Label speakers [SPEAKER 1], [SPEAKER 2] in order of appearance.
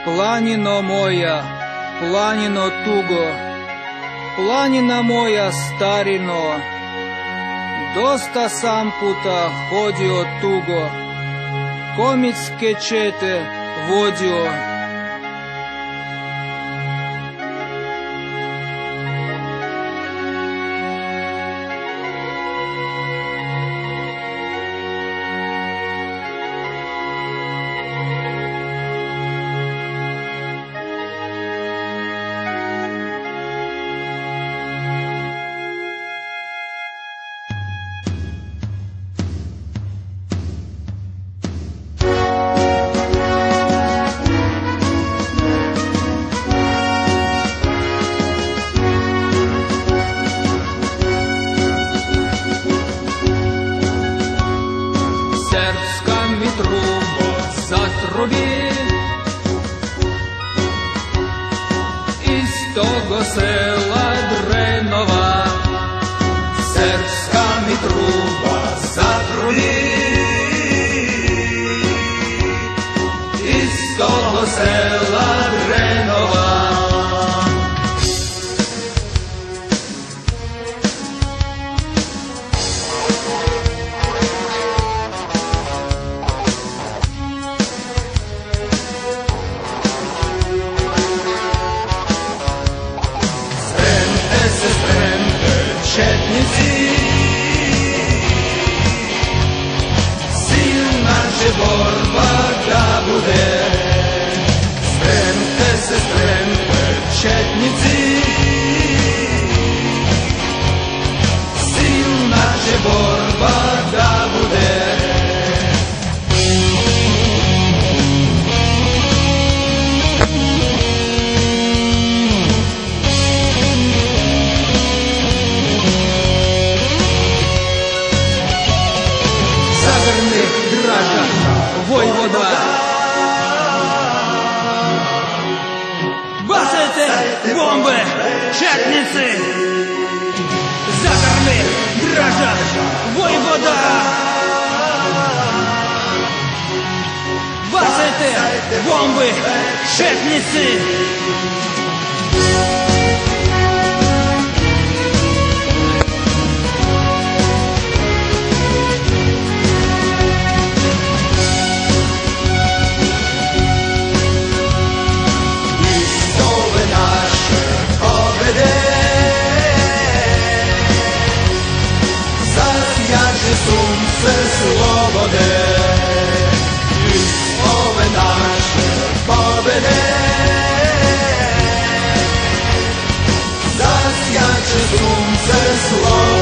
[SPEAKER 1] Planino moja, planino tugo, planina moja starino, dosta sam puta hodio tugo, komitske čete vodio. Iz togo sela Drenova, srpska mi truba zatrubi. Iz togo sela Drenova. Cetnici, silna će borba da bude. Spremte se, spremte, četnici, silna će borba da bude. Vojvoda, bacajte bombe, četnici, zagrli, draža, vojvoda, bacajte bombe, četnici. Sunce slobode, iz ove naše pobede, zasjaće sunce slobode.